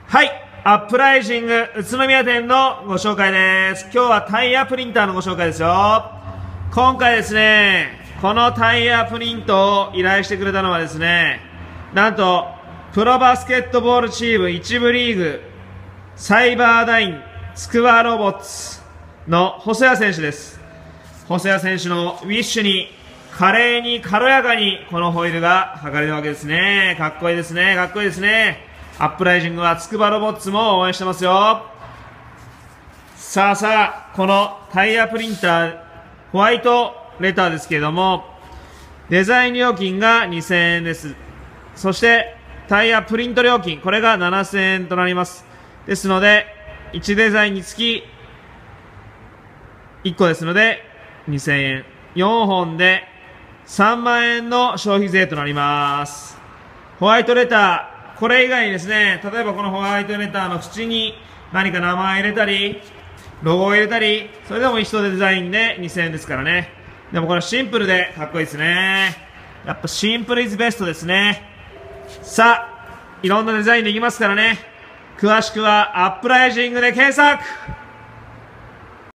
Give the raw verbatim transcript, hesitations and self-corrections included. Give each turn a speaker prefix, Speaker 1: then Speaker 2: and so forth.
Speaker 1: はい、アップライジング宇都宮店のご紹介です。今日はタイヤプリンターのご紹介ですよ。今回ですね、このタイヤプリントを依頼してくれたのはですね、なんとプロバスケットボールチーム一部リーグサイバーダインつくばロボッツの細谷選手です。細谷選手のウィッシュに華麗に軽やかにこのホイールが剥がれるわけですね。かっこいいですね、かっこいいですね。アップライジングはつくばロボッツも応援してますよ。さあさあ、このタイヤプリンターホワイトレターですけれども、デザイン料金がにせんえんです。そしてタイヤプリント料金、これがななせんえんとなります。ですのでいちデザインにつきいっこですのでにせんえん、よんほんでさんまんえんの消費税となります。ホワイトレター、これ以外にですね、例えばこのホワイトレターの縁に何か名前入れたりロゴを入れたり、それでも一緒でデザインでにせんえんですからね。でもこれシンプルでかっこいいですね。やっぱシンプルイズベストですね。さあ、いろんなデザインできますからね。詳しくはアップライジングで検索。